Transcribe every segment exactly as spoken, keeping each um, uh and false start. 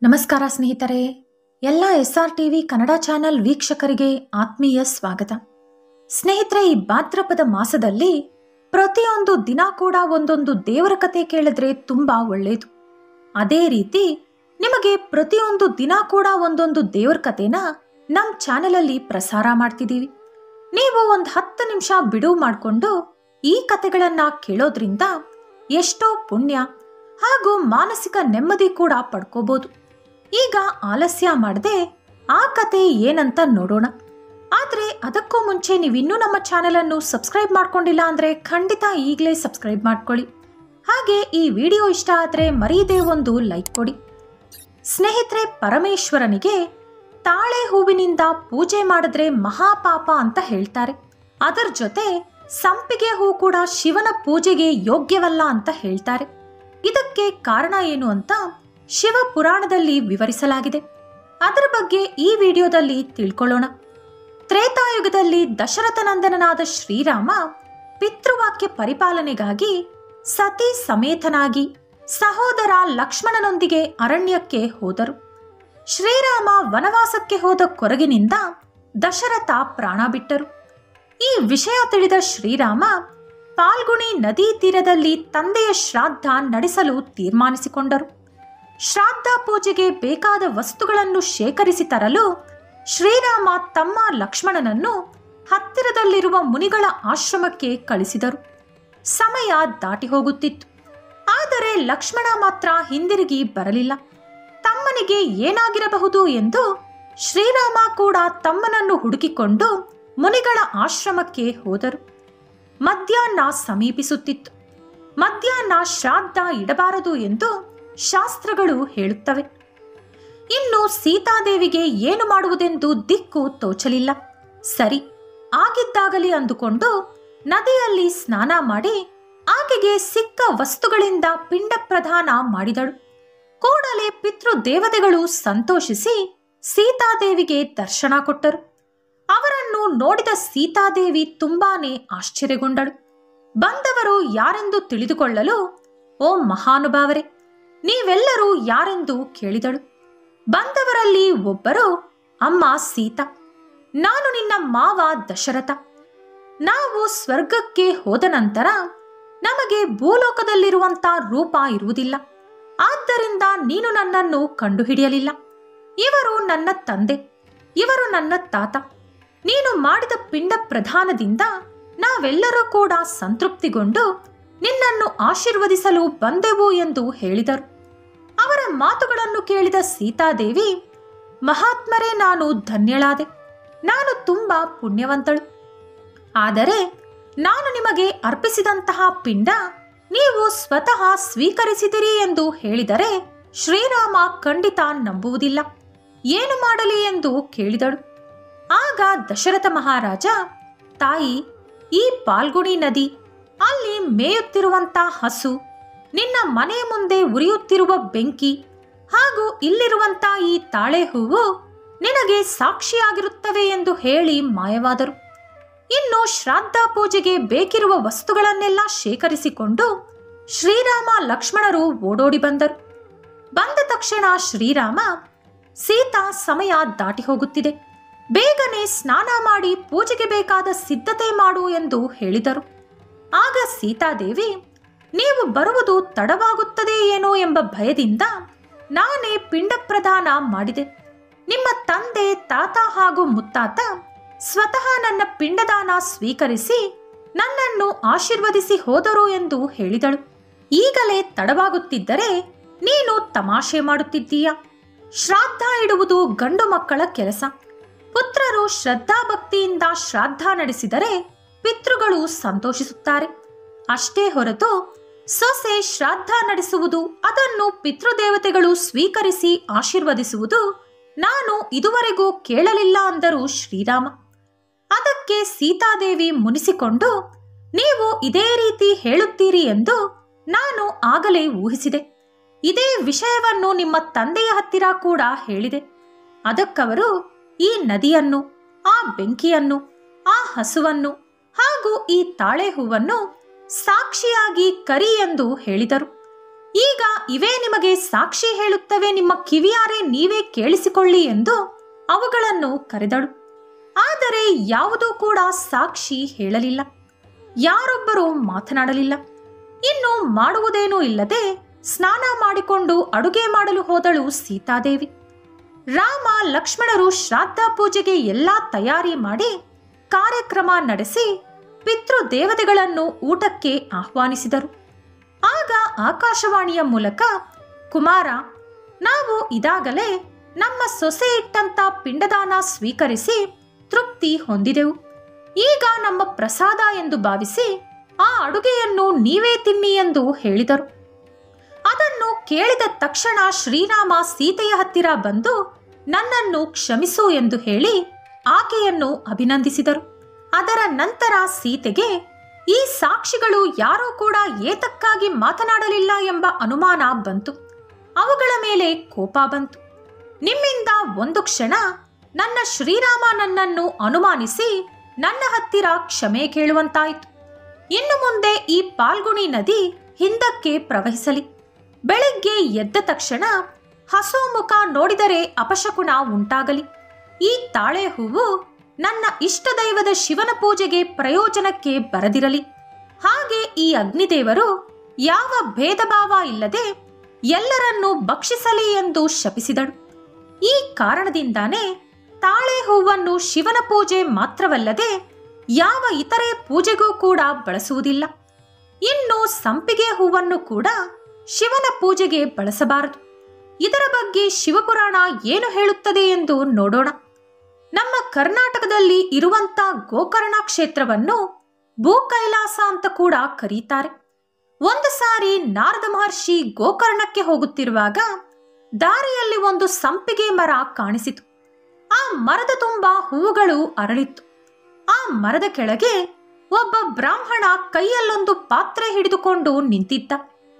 ನಮಸ್ಕಾರ ಸ್ನೇಹಿತರೆ, ಎಲ್ಲ S R TV Kannada channel ವೀಕ್ಷಕರಿಗೆ ಆತ್ಮೀಯ ಸ್ವಾಗತ. ಸ್ನೇಹಿತರೆ, ಈ ಭಾದ್ರಪದ ಮಾಸದಲ್ಲಿ ಪ್ರತಿಯೊಂದು ದಿನ ಕೂಡ ಒಂದೊಂದು ದೇವರ ಕತೆ ಕೇಳಿದ್ರೆ ತುಂಬಾ ಒಳ್ಳೆಯದು. ಅದೇ ರೀತಿ ನಿಮಗೆ ಪ್ರತಿಯೊಂದು ದಿನ ಕೂಡ ಒಂದೊಂದು ದೇವರ ಕತೆನ ನಮ್ಮ ಚಾನೆಲಲ್ಲಿ ಪ್ರಸಾರ ಮಾಡ್ತಿದ್ದೀವಿ. ನೀವು ಒಂದು ಹತ್ತು ನಿಮಿಷ ಬಿಡುವು ಮಾಡಿಕೊಂಡು ಈ ಕತೆಗಳನ್ನ ಕೇಳೋದ್ರಿಂದ ಎಷ್ಟೋ ಪುಣ್ಯ ಹಾಗೂ ಮಾನಸಿಕ ನೆಮ್ಮದಿ ಕೂಡ ಪಡ್ಕೋಬಹುದು. ಈಗ ಆಲಸ್ಯ ಮಾಡದೆ ಆ ಕತೆ ಏನಂತ ನೋಡೋಣ. ಆದರೆ ಅದಕ್ಕೂ ಮುಂಚೆ ನೀವಿನ್ನೂ ನಮ್ಮ ಚಾನೆಲನ್ನು ಸಬ್ಸ್ಕ್ರೈಬ್ ಮಾಡ್ಕೊಂಡಿಲ್ಲ ಅಂದರೆ ಖಂಡಿತ ಈಗಲೇ ಸಬ್ಸ್ಕ್ರೈಬ್ ಮಾಡ್ಕೊಳ್ಳಿ. ಹಾಗೆ ಈ ವಿಡಿಯೋ ಇಷ್ಟ ಆದರೆ ಮರೀದೇ ಒಂದು ಲೈಕ್ ಕೊಡಿ. ಸ್ನೇಹಿತರೆ, ಪರಮೇಶ್ವರನಿಗೆ ತಾಳೆ ಹೂವಿನಿಂದ ಪೂಜೆ ಮಾಡಿದ್ರೆ ಮಹಾಪಾಪ ಅಂತ ಹೇಳ್ತಾರೆ. ಅದರ ಜೊತೆ ಸಂಪಿಗೆ ಹೂ ಕೂಡ ಶಿವನ ಪೂಜೆಗೆ ಯೋಗ್ಯವಲ್ಲ ಅಂತ ಹೇಳ್ತಾರೆ. ಇದಕ್ಕೆ ಕಾರಣ ಏನು ಅಂತ ಶಿವ ಪುರಾಣದಲ್ಲಿ ವಿವರಿಸಲಾಗಿದೆ. ಅದರ ಬಗ್ಗೆ ಈ ವಿಡಿಯೋದಲ್ಲಿ ತಿಳ್ಕೊಳ್ಳೋಣ. ತ್ರೇತಾಯುಗದಲ್ಲಿ ದಶರಥನಂದನನಾದ ಶ್ರೀರಾಮ ಪಿತೃವಾಕ್ಯ ಪರಿಪಾಲನೆಗಾಗಿ ಸತಿ ಸಮೇತನಾಗಿ ಸಹೋದರ ಲಕ್ಷ್ಮಣನೊಂದಿಗೆ ಅರಣ್ಯಕ್ಕೆ ಹೋದರು. ಶ್ರೀರಾಮ ವನವಾಸಕ್ಕೆ ಹೋದ ಕೊರಗಿನಿಂದ ದಶರಥ ಪ್ರಾಣ ಬಿಟ್ಟರು. ಈ ವಿಷಯ ತಿಳಿದ ಶ್ರೀರಾಮ ಪಾಲ್ಗುಣಿ ನದಿ ತೀರದಲ್ಲಿ ತಂದೆಯ ಶ್ರಾದ್ದ ನಡೆಸಲು ತೀರ್ಮಾನಿಸಿಕೊಂಡರು. ಶ್ರಾದ್ದ ಪೂಜೆಗೆ ಬೇಕಾದ ವಸ್ತುಗಳನ್ನು ಶೇಖರಿಸಿ ತರಲು ಶ್ರೀರಾಮ ತಮ್ಮ ಲಕ್ಷ್ಮಣನನ್ನು ಹತ್ತಿರದಲ್ಲಿರುವ ಮುನಿಗಳ ಆಶ್ರಮಕ್ಕೆ ಕಳಿಸಿದರು. ಸಮಯ ದಾಟಿ ಹೋಗುತ್ತಿತ್ತು. ಆದರೆ ಲಕ್ಷ್ಮಣ ಮಾತ್ರ ಹಿಂದಿರುಗಿ ಬರಲಿಲ್ಲ. ತಮ್ಮನಿಗೆ ಏನಾಗಿರಬಹುದು ಎಂದು ಶ್ರೀರಾಮ ಕೂಡ ತಮ್ಮನನ್ನು ಹುಡುಕಿಕೊಂಡು ಮುನಿಗಳ ಆಶ್ರಮಕ್ಕೆ ಹೋದರು. ಮಧ್ಯಾಹ್ನ ಸಮೀಪಿಸುತ್ತಿತ್ತು. ಮಧ್ಯಾಹ್ನ ಶ್ರಾದ್ದ ಇಡಬಾರದು ಎಂದು ಶಾಸ್ತ್ರಗಳು ಹೇಳುತ್ತವೆ. ಇನ್ನು ಸೀತಾದೇವಿಗೆ ಏನು ಮಾಡುವುದೆಂದು ದಿಕ್ಕು ತೋಚಲಿಲ್ಲ. ಸರಿ, ಆಗಿದ್ದಾಗಲಿ ಅಂದುಕೊಂಡು ನದಿಯಲ್ಲಿ ಸ್ನಾನ ಮಾಡಿ ಆಕೆಗೆ ಸಿಕ್ಕ ವಸ್ತುಗಳಿಂದ ಪಿಂಡ ಪ್ರದಾನ ಮಾಡಿದಳು. ಕೂಡಲೇ ಪಿತೃ ದೇವತೆಗಳು ಸಂತೋಷಿಸಿ ಸೀತಾದೇವಿಗೆ ದರ್ಶನ ಕೊಟ್ಟರು. ಅವರನ್ನು ನೋಡಿದ ಸೀತಾದೇವಿ ತುಂಬಾನೇ ಆಶ್ಚರ್ಯಗೊಂಡಳು. ಬಂದವರು ಯಾರೆಂದು ತಿಳಿದುಕೊಳ್ಳಲು, ಓ ಮಹಾನುಭಾವರೇ, ನೀವೆಲ್ಲರೂ ಯಾರೆಂದು ಕೇಳಿದಳು. ಬಂದವರಲ್ಲಿ ಒಬ್ಬರು, ಅಮ್ಮ ಸೀತಾ, ನಾನು ನಿನ್ನ ಮಾವ ದಶರಥ. ನಾವು ಸ್ವರ್ಗಕ್ಕೆ ಹೋದ ನಂತರ ನಮಗೆ ಭೂಲೋಕದಲ್ಲಿರುವಂತ ರೂಪ ಇರುವುದಿಲ್ಲ. ಆದ್ದರಿಂದ ನೀನು ನನ್ನನ್ನು ಕಂಡುಹಿಡಿಯಲಿಲ್ಲ. ಇವರು ನನ್ನ ತಂದೆ, ಇವರು ನನ್ನ ತಾತ. ನೀನು ಮಾಡಿದ ಪಿಂಡ ಪ್ರದಾನದಿಂದ ನಾವೆಲ್ಲರೂ ಕೂಡ ಸಂತೃಪ್ತಿಗೊಂಡು ನಿನ್ನನ್ನು ಆಶೀರ್ವದಿಸಲು ಬಂದೆವು ಎಂದು ಹೇಳಿದರು. ಅವರ ಮಾತುಗಳನ್ನು ಕೇಳಿದ ಸೀತಾದೇವಿ, ಮಹಾತ್ಮರೇ, ನಾನು ಧನ್ಯಳಾದೆ. ನಾನು ತುಂಬಾ ಪುಣ್ಯವಂತಳು. ಆದರೆ ನಾನು ನಿಮಗೆ ಅರ್ಪಿಸಿದಂತಹ ಪಿಂಡ ನೀವು ಸ್ವತಃ ಸ್ವೀಕರಿಸಿದಿರಿ ಎಂದು ಹೇಳಿದರೆ ಶ್ರೀರಾಮ ಖಂಡಿತ ನಂಬುವುದಿಲ್ಲ. ಏನು ಮಾಡಲಿ ಎಂದು ಕೇಳಿದಳು. ಆಗ ದಶರಥ ಮಹಾರಾಜ, ತಾಯಿ, ಈ ಪಾಲ್ಗುಣಿ ನದಿ, ಅಲ್ಲಿ ಮೇಯುತ್ತಿರುವಂತ ಹಸು, ನಿನ್ನ ಮನೆ ಮುಂದೆ ಉರಿಯುತ್ತಿರುವ ಬೆಂಕಿ ಹಾಗೂ ಇಲ್ಲಿರುವಂತ ಈ ತಾಳೆ ಹೂವು ನಿನಗೆ ಸಾಕ್ಷಿಯಾಗಿರುತ್ತವೆ ಎಂದು ಹೇಳಿ ಮಾಯವಾದರು. ಇನ್ನು ಶ್ರಾದ್ದ ಪೂಜೆಗೆ ಬೇಕಿರುವ ವಸ್ತುಗಳನ್ನೆಲ್ಲ ಶೇಖರಿಸಿಕೊಂಡು ಶ್ರೀರಾಮ ಲಕ್ಷ್ಮಣರು ಓಡೋಡಿ ಬಂದರು. ಬಂದ ತಕ್ಷಣ ಶ್ರೀರಾಮ, ಸೀತಾ, ಸಮಯ ದಾಟಿ ಹೋಗುತ್ತಿದೆ, ಬೇಗನೆ ಸ್ನಾನ ಮಾಡಿ ಪೂಜೆಗೆ ಬೇಕಾದ ಸಿದ್ಧತೆ ಮಾಡು ಎಂದು ಹೇಳಿದರು. ಆಗ ಸೀತಾದೇವಿ, ನೀವು ಬರುವುದು ತಡವಾಗುತ್ತದೆ ಏನೋ ಎಂಬ ಭಯದಿಂದ ನಾನೇ ಪಿಂಡ ಪ್ರದಾನ ಮಾಡಿದೆ. ನಿಮ್ಮ ತಂದೆ, ತಾತ ಹಾಗೂ ಮುತ್ತಾತ ಸ್ವತಃ ನನ್ನ ಪಿಂಡದಾನ ಸ್ವೀಕರಿಸಿ ನನ್ನನ್ನು ಆಶೀರ್ವದಿಸಿ ಹೋದರು ಎಂದು ಹೇಳಿದಳು. ಈಗಲೇ ತಡವಾಗುತ್ತಿದ್ದರೆ ನೀನು ತಮಾಷೆ ಮಾಡುತ್ತಿದ್ದೀಯ. ಶ್ರಾದ್ದ ಇಡುವುದು ಗಂಡು ಮಕ್ಕಳ ಕೆಲಸ. ಪುತ್ರರು ಶ್ರದ್ಧಾಭಕ್ತಿಯಿಂದ ಶ್ರಾದ್ದ ನಡೆಸಿದರೆ ಪಿತೃಗಳು ಸಂತೋಷಿಸುತ್ತಾರೆ. ಅಷ್ಟೇ ಹೊರತು ಸೊಸೆ ಶ್ರಾದ್ದ ನಡೆಸುವುದು, ಅದನ್ನು ಪಿತೃದೇವತೆಗಳು ಸ್ವೀಕರಿಸಿ ಆಶೀರ್ವದಿಸುವುದು ನಾನು ಇದುವರೆಗೂ ಕೇಳಲಿಲ್ಲ ಅಂದರು ಶ್ರೀರಾಮ. ಅದಕ್ಕೆ ಸೀತಾದೇವಿ ಮುನಿಸಿಕೊಂಡು, ನೀವು ಇದೇ ರೀತಿ ಹೇಳುತ್ತೀರಿ ಎಂದು ನಾನು ಆಗಲೇ ಊಹಿಸಿದೆ. ಇದೇ ವಿಷಯವನ್ನು ನಿಮ್ಮ ತಂದೆಯ ಹತ್ತಿರ ಕೂಡ ಹೇಳಿದೆ. ಅದಕ್ಕವರು ಈ ನದಿಯನ್ನು, ಆ ಬೆಂಕಿಯನ್ನು, ಆ ಹಸುವನ್ನು ಹಾಗೂ ಈ ತಾಳೆ ಹೂವನ್ನು ಸಾಕ್ಷಿಯಾಗಿ ಕರಿ ಎಂದು ಹೇಳಿದರು. ಈಗ ಇವೇ ನಿಮಗೆ ಸಾಕ್ಷಿ ಹೇಳುತ್ತವೆ, ನಿಮ್ಮ ಕಿವಿಯಾರೆ ನೀವೇ ಕೇಳಿಸಿಕೊಳ್ಳಿ ಎಂದು ಅವುಗಳನ್ನು ಕರೆದಳು. ಆದರೆ ಯಾವುದೂ ಕೂಡ ಸಾಕ್ಷಿ ಹೇಳಲಿಲ್ಲ, ಯಾರೊಬ್ಬರೂ ಮಾತನಾಡಲಿಲ್ಲ. ಇನ್ನು ಮಾಡುವುದೇನೂ ಇಲ್ಲದೆ ಸ್ನಾನ ಮಾಡಿಕೊಂಡು ಅಡುಗೆ ಮಾಡಲು ಹೋದಳು ಸೀತಾದೇವಿ. ರಾಮ ಲಕ್ಷ್ಮಣರು ಶ್ರಾದ್ದ ಪೂಜೆಗೆ ಎಲ್ಲಾ ತಯಾರಿ ಮಾಡಿ ಕಾರ್ಯಕ್ರಮ ನಡೆಸಿ ಪಿತೃ ದೇವತೆಗಳನ್ನು ಊಟಕ್ಕೆ ಆಹ್ವಾನಿಸಿದರು. ಆಗ ಆಕಾಶವಾಣಿಯ ಮೂಲಕ, ಕುಮಾರ, ನಾವು ಇದಾಗಲೇ ನಮ್ಮ ಸೊಸೆ ಇಟ್ಟಂತ ಪಿಂಡದಾನ ಸ್ವೀಕರಿಸಿ ತೃಪ್ತಿ ಹೊಂದಿದೆವು. ಈಗ ನಮ್ಮ ಪ್ರಸಾದ ಎಂದು ಭಾವಿಸಿ ಆ ಅಡುಗೆಯನ್ನು ನೀವೇ ತಿನ್ನಿ ಎಂದು ಹೇಳಿದರು. ಅದನ್ನು ಕೇಳಿದ ತಕ್ಷಣ ಶ್ರೀರಾಮ ಸೀತೆಯ ಹತ್ತಿರ ಬಂದು ನನ್ನನ್ನು ಕ್ಷಮಿಸು ಎಂದು ಹೇಳಿ ಆಕೆಯನ್ನು ಅಭಿನಂದಿಸಿದರು. ಅದರ ನಂತರ ಸೀತೆಗೆ ಈ ಸಾಕ್ಷಿಗಳು ಯಾರೂ ಕೂಡ ಏತಕ್ಕಾಗಿ ಮಾತನಾಡಲಿಲ್ಲ ಎಂಬ ಅನುಮಾನ ಬಂತು. ಅವುಗಳ ಮೇಲೆ ಕೋಪ ಬಂತು. ನಿಮ್ಮಿಂದ ಒಂದು ಕ್ಷಣ ನನ್ನ ಶ್ರೀರಾಮ ನನ್ನನ್ನು ಅನುಮಾನಿಸಿ ನನ್ನ ಹತ್ತಿರ ಕ್ಷಮೆ ಕೇಳುವಂತಾಯಿತು. ಇನ್ನು ಮುಂದೆ ಈ ಪಾಲ್ಗುಣಿ ನದಿ ಹಿಂದಕ್ಕೆ ಪ್ರವಹಿಸಲಿ. ಬೆಳಿಗ್ಗೆ ಎದ್ದ ತಕ್ಷಣ ಹಸು ಮುಖ ನೋಡಿದರೆ ಅಪಶಕುನ ಉಂಟಾಗಲಿ. ಈ ತಾಳೆ ಹೂವು ನನ್ನ ಇಷ್ಟ ದೈವದ ಶಿವನ ಪೂಜೆಗೆ ಪ್ರಯೋಜನಕ್ಕೆ ಬರದಿರಲಿ. ಹಾಗೆ ಈ ಅಗ್ನಿದೇವರು ಯಾವ ಭೇದ ಭಾವ ಇಲ್ಲದೆ ಎಲ್ಲರನ್ನೂ ಭಕ್ಷಿಸಲಿ ಎಂದು ಶಪಿಸಿದಳು. ಈ ಕಾರಣದಿಂದಾನೇ ತಾಳೆ ಹೂವನ್ನು ಶಿವನ ಪೂಜೆ ಮಾತ್ರವಲ್ಲದೆ ಯಾವ ಇತರೆ ಪೂಜೆಗೂ ಕೂಡ ಬಳಸುವುದಿಲ್ಲ. ಇನ್ನು ಸಂಪಿಗೆ ಹೂವನ್ನು ಕೂಡ ಶಿವನ ಪೂಜೆಗೆ ಬಳಸಬಾರದು. ಇದರ ಬಗ್ಗೆ ಶಿವಪುರಾಣ ಏನು ಹೇಳುತ್ತದೆ ಎಂದು ನೋಡೋಣ. ನಮ್ಮ ಕರ್ನಾಟಕದಲ್ಲಿ ಇರುವಂತ ಗೋಕರ್ಣ ಕ್ಷೇತ್ರವನ್ನು ಭೂ ಕೈಲಾಸ ಅಂತ ಕೂಡ ಕರೀತಾರೆ. ಒಂದು ಸಾರಿ ನಾರದ ಮಹರ್ಷಿ ಗೋಕರ್ಣಕ್ಕೆ ಹೋಗುತ್ತಿರುವಾಗ ದಾರಿಯಲ್ಲಿ ಒಂದು ಸಂಪಿಗೆ ಮರ ಕಾಣಿಸಿತು. ಆ ಮರದ ತುಂಬ ಹೂವುಗಳು ಅರಳಿತ್ತು. ಆ ಮರದ ಕೆಳಗೆ ಒಬ್ಬ ಬ್ರಾಹ್ಮಣ ಕೈಯಲ್ಲೊಂದು ಪಾತ್ರೆ ಹಿಡಿದುಕೊಂಡು ನಿಂತಿದ್ದ.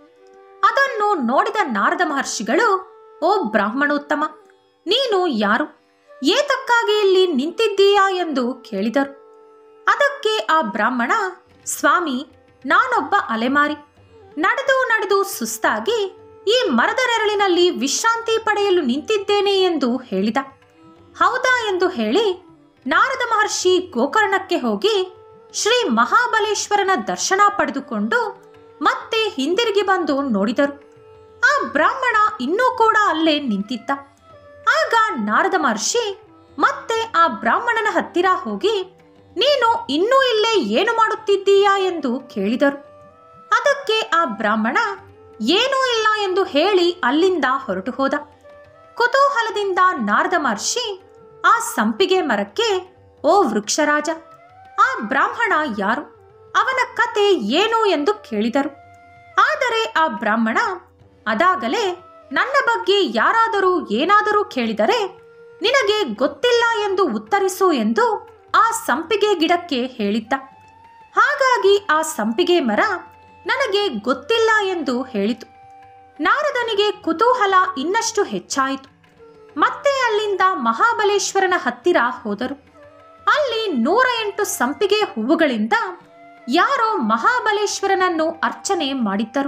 ಅದನ್ನು ನೋಡಿದ ನಾರದ ಮಹರ್ಷಿಗಳು, ಓ ಬ್ರಾಹ್ಮಣೋತ್ತಮ, ನೀನು ಯಾರು, ಏತಕ್ಕಾಗಿ ಇಲ್ಲಿ ನಿಂತಿದ್ದೀಯಾ ಎಂದು ಕೇಳಿದರು. ಅದಕ್ಕೆ ಆ ಬ್ರಾಹ್ಮಣ, ಸ್ವಾಮಿ, ನಾನೊಬ್ಬ ಅಲೆಮಾರಿ, ನಡೆದು ನಡೆದು ಸುಸ್ತಾಗಿ ಈ ಮರದ ನೆರಳಿನಲ್ಲಿ ವಿಶ್ರಾಂತಿ ಪಡೆಯಲು ನಿಂತಿದ್ದೇನೆ ಎಂದು ಹೇಳಿದ. ಹೌದಾ ಎಂದು ಹೇಳಿ ನಾರದ ಮಹರ್ಷಿ ಗೋಕರ್ಣಕ್ಕೆ ಹೋಗಿ ಶ್ರೀ ಮಹಾಬಲೇಶ್ವರನ ದರ್ಶನ ಪಡೆದುಕೊಂಡು ಮತ್ತೆ ಹಿಂದಿರುಗಿ ಬಂದು ನೋಡಿದರು. ಆ ಬ್ರಾಹ್ಮಣ ಇನ್ನೂ ಕೂಡ ಅಲ್ಲೇ ನಿಂತಿದ್ದ. ಆಗ ನಾರದ ಮಹರ್ಷಿ ಮತ್ತೆ ಆ ಬ್ರಾಹ್ಮಣನ ಹತ್ತಿರ ಹೋಗಿ, ನೀನು ಇನ್ನೂ ಇಲ್ಲೇ ಏನು ಮಾಡುತ್ತಿದ್ದೀಯಾ ಎಂದು ಕೇಳಿದರು. ಅದಕ್ಕೆ ಆ ಬ್ರಾಹ್ಮಣ ಏನೂ ಇಲ್ಲ ಎಂದು ಹೇಳಿ ಅಲ್ಲಿಂದ ಹೊರಟು ಹೋದ. ಕುತೂಹಲದಿಂದ ನಾರದ ಮಹರ್ಷಿ ಆ ಸಂಪಿಗೆ ಮರಕ್ಕೆ, ಓ ವೃಕ್ಷರಾಜ, ಆ ಬ್ರಾಹ್ಮಣ ಯಾರು, ಅವನ ಕತೆ ಏನು ಎಂದು ಕೇಳಿದರು. ಆದರೆ ಆ ಬ್ರಾಹ್ಮಣ, ಅದಾಗಲೇ ನನ್ನ ಬಗ್ಗೆ ಯಾರಾದರೂ ಏನಾದರೂ ಕೇಳಿದರೆ ನಿನಗೆ ಗೊತ್ತಿಲ್ಲ ಎಂದು ಉತ್ತರಿಸು ಎಂದು ಆ ಸಂಪಿಗೆ ಗಿಡಕ್ಕೆ ಹೇಳಿದ್ದ. ಹಾಗಾಗಿ ಆ ಸಂಪಿಗೆ ಮರ ನನಗೆ ಗೊತ್ತಿಲ್ಲ ಎಂದು ಹೇಳಿತು. ನಾರದನಿಗೆ ಕುತೂಹಲ ಇನ್ನಷ್ಟು ಹೆಚ್ಚಾಯಿತು. ಮತ್ತೆ ಅಲ್ಲಿಂದ ಮಹಾಬಲೇಶ್ವರನ ಹತ್ತಿರ ಹೋದರು. ಅಲ್ಲಿ ನೂರ ಎಂಟು ಸಂಪಿಗೆ ಹೂವುಗಳಿಂದ ಯಾರೋ ಮಹಾಬಲೇಶ್ವರನನ್ನು ಅರ್ಚನೆ ಮಾಡಿದ್ದರು.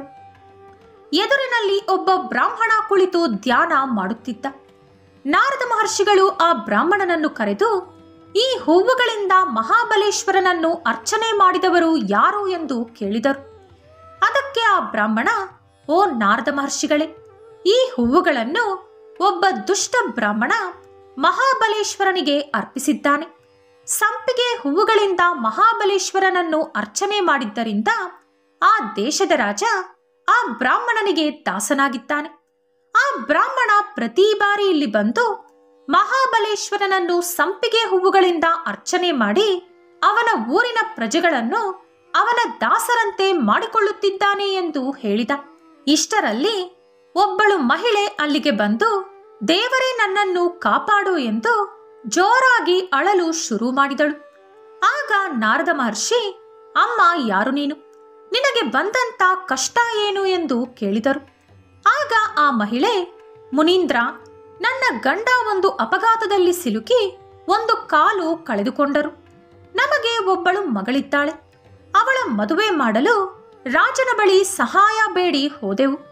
ಎದುರಿನಲ್ಲಿ ಒಬ್ಬ ಬ್ರಾಹ್ಮಣ ಕುಳಿತು ಧ್ಯಾನ ಮಾಡುತ್ತಿದ್ದ. ನಾರದ ಮಹರ್ಷಿಗಳು ಆ ಬ್ರಾಹ್ಮಣನನ್ನು ಕರೆದು, ಈ ಹೂವುಗಳಿಂದ ಮಹಾಬಲೇಶ್ವರನನ್ನು ಅರ್ಚನೆ ಮಾಡಿದವರು ಯಾರು ಎಂದು ಕೇಳಿದರು. ಅದಕ್ಕೆ ಆ ಬ್ರಾಹ್ಮಣ, ಓ ನಾರದ ಮಹರ್ಷಿಗಳೇ, ಈ ಹೂವುಗಳನ್ನು ಒಬ್ಬ ದುಷ್ಟ ಬ್ರಾಹ್ಮಣ ಮಹಾಬಲೇಶ್ವರನಿಗೆ ಅರ್ಪಿಸಿದ್ದಾನೆ. ಸಂಪಿಗೆ ಹೂವುಗಳಿಂದ ಮಹಾಬಲೇಶ್ವರನನ್ನು ಅರ್ಚನೆ ಮಾಡಿದ್ದರಿಂದ ಆ ದೇಶದ ರಾಜ ಆ ಬ್ರಾಹ್ಮಣನಿಗೆ ದಾಸನಾಗಿದ್ದಾನೆ. ಆ ಬ್ರಾಹ್ಮಣ ಪ್ರತಿ ಬಾರಿ ಇಲ್ಲಿ ಬಂದು ಮಹಾಬಲೇಶ್ವರನನ್ನು ಸಂಪಿಗೆ ಹೂವುಗಳಿಂದ ಅರ್ಚನೆ ಮಾಡಿ ಅವನ ಊರಿನ ಪ್ರಜೆಗಳನ್ನು ಅವನ ದಾಸರಂತೆ ಮಾಡಿಕೊಳ್ಳುತ್ತಿದ್ದಾನೆ ಎಂದು ಹೇಳಿದ. ಇಷ್ಟರಲ್ಲಿ ಒಬ್ಬಳು ಮಹಿಳೆ ಅಲ್ಲಿಗೆ ಬಂದು, ದೇವರೇ ನನ್ನನ್ನು ಕಾಪಾಡು ಎಂದು ಜೋರಾಗಿ ಅಳಲು ಶುರು ಮಾಡಿದಳು. ಆಗ ನಾರದ ಮಹರ್ಷಿ, ಅಮ್ಮ, ಯಾರು ನೀನು, ನಿನಗೆ ಬಂದಂತ ಕಷ್ಟ ಏನು ಎಂದು ಕೇಳಿದರು. ಆಗ ಆ ಮಹಿಳೆ, ಮುನೀಂದ್ರ, ನನ್ನ ಗಂಡ ಒಂದು ಅಪಘಾತದಲ್ಲಿ ಸಿಲುಕಿ ಒಂದು ಕಾಲು ಕಳೆದುಕೊಂಡರು. ನಮಗೆ ಒಬ್ಬಳು ಮಗಳಿದ್ದಾಳೆ. ಅವಳ ಮದುವೆ ಮಾಡಲು ರಾಜನ ಬಳಿ ಸಹಾಯ ಬೇಡಿ ಹೋದೆವು.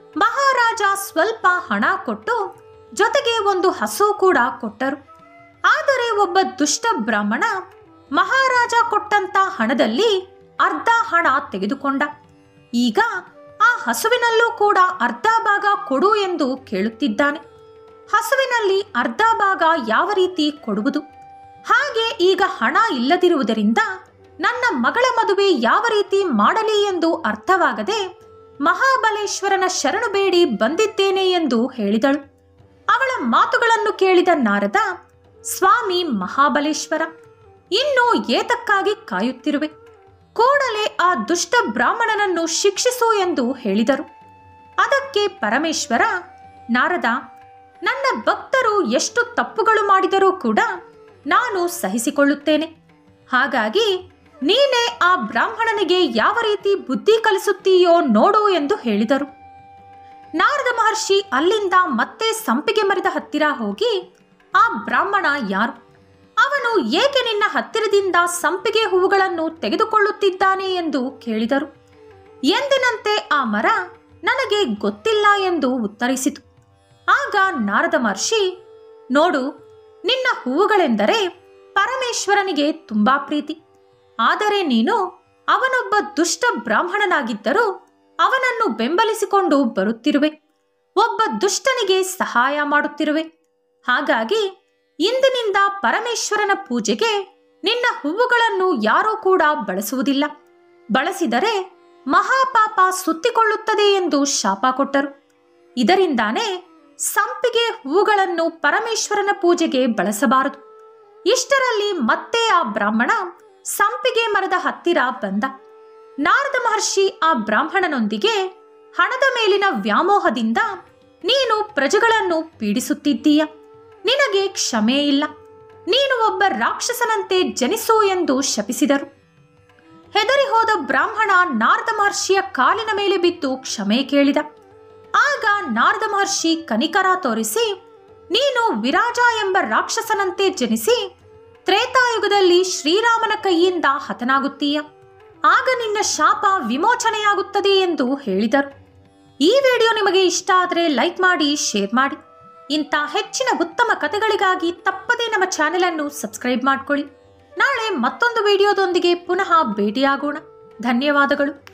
ಮಹಾರಾಜ ಸ್ವಲ್ಪ ಹಣ ಕೊಟ್ಟು ಜೊತೆಗೆ ಒಂದು ಹಸು ಕೂಡ ಕೊಟ್ಟರು. ಆದರೆ ಒಬ್ಬ ದುಷ್ಟ ಬ್ರಾಹ್ಮಣ ಮಹಾರಾಜ ಕೊಟ್ಟಂತ ಹಣದಲ್ಲಿ ಅರ್ಧ ಹಣ ತೆಗೆದುಕೊಂಡ. ಈಗ ಆ ಹಸುವಿನಲ್ಲೂ ಕೂಡ ಅರ್ಧ ಭಾಗ ಕೊಡು ಎಂದು ಕೇಳುತ್ತಿದ್ದಾನೆ. ಹಸುವಿನಲ್ಲಿ ಅರ್ಧ ಭಾಗ ಯಾವ ರೀತಿ ಕೊಡುವುದು? ಹಾಗೆ ಈಗ ಹಣ ಇಲ್ಲದಿರುವುದರಿಂದ ನನ್ನ ಮಗಳ ಮದುವೆ ಯಾವ ರೀತಿ ಮಾಡಲಿ ಎಂದು ಅರ್ಥವಾಗದೆ ಮಹಾಬಲೇಶ್ವರನ ಶರಣು ಬೇಡಿ ಬಂದಿದ್ದೇನೆ ಎಂದು ಹೇಳಿದಳು. ಅವಳ ಮಾತುಗಳನ್ನು ಕೇಳಿದ ನಾರದ, ಸ್ವಾಮಿ ಮಹಾಬಲೇಶ್ವರ, ಇನ್ನೂ ಏತಕ್ಕಾಗಿ ಕಾಯುತ್ತಿರುವೆ? ಕೂಡಲೇ ಆ ದುಷ್ಟ ಬ್ರಾಹ್ಮಣನನ್ನು ಶಿಕ್ಷಿಸು ಎಂದು ಹೇಳಿದರು. ಅದಕ್ಕೆ ಪರಮೇಶ್ವರ, ನಾರದ, ನನ್ನ ಭಕ್ತರು ಎಷ್ಟು ತಪ್ಪುಗಳು ಮಾಡಿದರೂ ಕೂಡ ನಾನು ಸಹಿಸಿಕೊಳ್ಳುತ್ತೇನೆ. ಹಾಗಾಗಿ ನೀನೇ ಆ ಬ್ರಾಹ್ಮಣನಿಗೆ ಯಾವ ರೀತಿ ಬುದ್ಧಿ ಕಲಿಸುತ್ತೀಯೋ ನೋಡು ಎಂದು ಹೇಳಿದರು. ನಾರದ ಮಹರ್ಷಿ ಅಲ್ಲಿಂದ ಮತ್ತೆ ಸಂಪಿಗೆ ಮರದ ಹತ್ತಿರ ಹೋಗಿ, ಆ ಬ್ರಾಹ್ಮಣ ಯಾರು? ಅವನು ಏಕೆ ನಿನ್ನ ಹತ್ತಿರದಿಂದ ಸಂಪಿಗೆ ಹೂವುಗಳನ್ನು ತೆಗೆದುಕೊಳ್ಳುತ್ತಿದ್ದಾನೆ ಎಂದು ಕೇಳಿದರು. ಎಂದಿನಂತೆ ಆ ಮರ ನನಗೆ ಗೊತ್ತಿಲ್ಲ ಎಂದು ಉತ್ತರಿಸಿತು. ಆಗ ನಾರದ ಮಹರ್ಷಿ, ನೋಡು, ನಿನ್ನ ಹೂವುಗಳೆಂದರೆ ಪರಮೇಶ್ವರನಿಗೆ ತುಂಬಾ ಪ್ರೀತಿ. ಆದರೆ ನೀನು ಅವನೊಬ್ಬ ದುಷ್ಟ ಬ್ರಾಹ್ಮಣನಾಗಿದ್ದರೂ ಅವನನ್ನು ಬೆಂಬಲಿಸಿಕೊಂಡು ಬರುತ್ತಿರುವೆ. ಒಬ್ಬ ದುಷ್ಟನಿಗೆ ಸಹಾಯ ಮಾಡುತ್ತಿರುವೆ. ಹಾಗಾಗಿ ಇಂದಿನಿಂದ ಪರಮೇಶ್ವರನ ಪೂಜೆಗೆ ನಿನ್ನ ಹೂವುಗಳನ್ನು ಯಾರೂ ಕೂಡ ಬಳಸುವುದಿಲ್ಲ. ಬಳಸಿದರೆ ಮಹಾಪಾಪ ಸುತ್ತಿಕೊಳ್ಳುತ್ತದೆ ಎಂದು ಶಾಪ ಕೊಟ್ಟರು. ಇದರಿಂದಾನೇ ಸಂಪಿಗೆ ಹೂವುಗಳನ್ನು ಪರಮೇಶ್ವರನ ಪೂಜೆಗೆ ಬಳಸಬಾರದು. ಇಷ್ಟರಲ್ಲಿ ಮತ್ತೆ ಆ ಬ್ರಾಹ್ಮಣ ಸಂಪಿಗೆ ಮರದ ಹತ್ತಿರ ಬಂದ. ನಾರದ ಮಹರ್ಷಿ ಆ ಬ್ರಾಹ್ಮಣನೊಂದಿಗೆ, ಹಣದ ಮೇಲಿನ ವ್ಯಾಮೋಹದಿಂದ ನೀನು ಪ್ರಜೆಗಳನ್ನು ಪೀಡಿಸುತ್ತಿದ್ದೀಯ. ನಿನಗೆ ಕ್ಷಮೆ ಇಲ್ಲ. ನೀನು ಒಬ್ಬ ರಾಕ್ಷಸನಂತೆ ಜನಿಸು ಎಂದು ಶಪಿಸಿದರು. ಹೆದರಿ ಹೋದ ಬ್ರಾಹ್ಮಣ ನಾರದ ಮಹರ್ಷಿಯ ಕಾಲಿನ ಮೇಲೆ ಬಿದ್ದು ಕ್ಷಮೆ ಕೇಳಿದ. ಆಗ ನಾರದ ಮಹರ್ಷಿ ಕನಿಕರ ತೋರಿಸಿ, ನೀನು ವಿರಾಜ ಎಂಬ ರಾಕ್ಷಸನಂತೆ ಜನಿಸಿ ತ್ರೇತಾಯುಗದಲ್ಲಿ ಶ್ರೀರಾಮನ ಕೈಯಿಂದ ಹತನಾಗುತ್ತೀಯ. ಆಗ ನಿನ್ನ ಶಾಪ ವಿಮೋಚನೆಯಾಗುತ್ತದೆ ಎಂದು ಹೇಳಿದರು. ಈ ವಿಡಿಯೋ ನಿಮಗೆ ಇಷ್ಟ ಆದರೆ ಲೈಕ್ ಮಾಡಿ, ಶೇರ್ ಮಾಡಿ. ಇಂಥ ಹೆಚ್ಚಿನ ಉತ್ತಮ ಕಥೆಗಳಿಗಾಗಿ ತಪ್ಪದೇ ನಮ್ಮ ಚಾನೆಲ್ ಅನ್ನು ಸಬ್ಸ್ಕ್ರೈಬ್ ಮಾಡ್ಕೊಳ್ಳಿ. ನಾಳೆ ಮತ್ತೊಂದು ವಿಡಿಯೋದೊಂದಿಗೆ ಪುನಃ ಭೇಟಿಯಾಗೋಣ. ಧನ್ಯವಾದಗಳು.